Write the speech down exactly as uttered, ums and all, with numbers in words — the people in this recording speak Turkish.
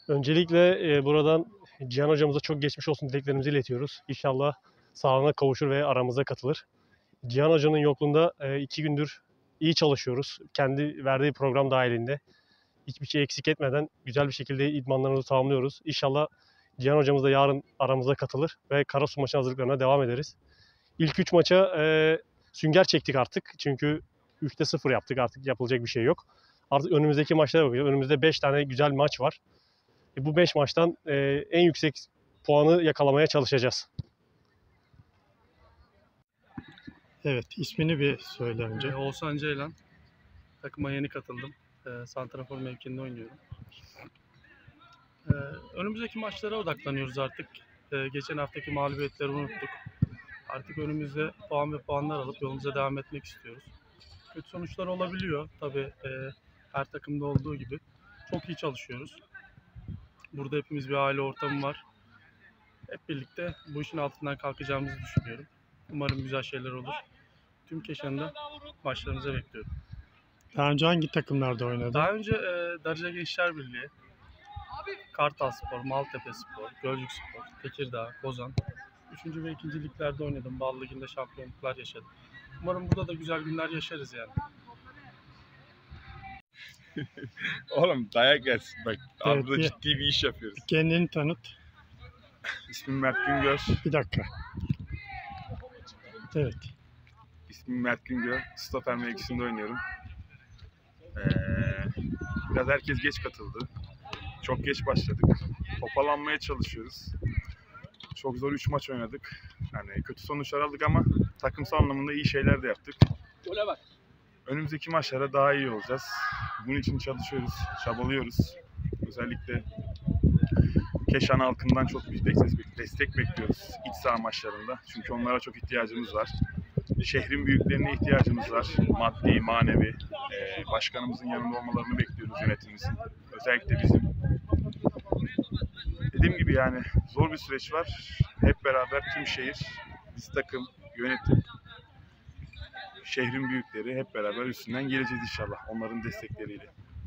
Öncelikle e, buradan Cihan hocamıza çok geçmiş olsun dileklerimizi iletiyoruz. İnşallah sağlığına kavuşur ve aramıza katılır. Cihan hocanın yokluğunda e, iki gündür iyi çalışıyoruz. Kendi verdiği program dahilinde. Hiçbir şey eksik etmeden güzel bir şekilde idmanlarımızı tamamlıyoruz. İnşallah Cihan hocamız da yarın aramıza katılır ve Karasu maçı hazırlıklarına devam ederiz. İlk üç maça e, sünger çektik artık. Çünkü üçte sıfır yaptık. Artık yapılacak bir şey yok. Artık önümüzdeki maçlara bakıyoruz. Önümüzde beş tane güzel maç var. E, bu beş maçtan e, en yüksek puanı yakalamaya çalışacağız. Evet, ismini bir söyle önce. Ee, Oğuzhan Ceylan. Takıma yeni katıldım. Ee, santrafor mevkinde oynuyorum. Ee, önümüzdeki maçlara odaklanıyoruz artık. Ee, geçen haftaki mağlubiyetleri unuttuk. Artık önümüzde puan ve puanlar alıp yolumuza devam etmek istiyoruz. Kötü sonuçlar olabiliyor. Tabii e, her takımda olduğu gibi. Çok iyi çalışıyoruz. Burada hepimiz bir aile ortamı var. Hep birlikte bu işin altından kalkacağımızı düşünüyorum. Umarım güzel şeyler olur. Tüm Keşan'da maçlarınıza bekliyorum. Daha önce hangi takımlarda oynadın? Daha önce e, Darıca Gençler Birliği, Kartalspor, Maltepespor, Gölcükspor, Tekirdağ, Kozan. Üçüncü ve ikinci liglerde oynadım. Bal Ligi'nde şampiyonluklar yaşadım. Umarım burada da güzel günler yaşarız yani. Oğlum dayak yersin bak. Abi Evet, burada bir- ciddi bir iş yapıyoruz. Kendini tanıt. İsmim Mert Güngör. Bir dakika. Evet. İsmim Mert Güngör. Stoper mevkisinde oynuyorum. Ee, biraz herkes geç katıldı. Çok geç başladık. Toparlanmaya çalışıyoruz. Çok zor üç maç oynadık. Yani kötü sonuçlar aldık ama takımsal anlamında iyi şeyler de yaptık. Önümüzdeki maçlara daha iyi olacağız. Bunun için çalışıyoruz, çabalıyoruz. Özellikle Keşan halkından çok bir destek, destek bekliyoruz iç saha maçlarında. Çünkü onlara çok ihtiyacımız var. Şehrin büyüklerine ihtiyacımız var. Maddi, manevi. Ee, başkanımızın yanında olmalarını bekliyoruz yönetimimizin. Özellikle bizim. Dediğim gibi yani zor bir süreç var. Hep beraber tüm şehir, biz takım, yönetim, şehrin büyükleri hep beraber üstünden geleceğiz inşallah onların destekleriyle.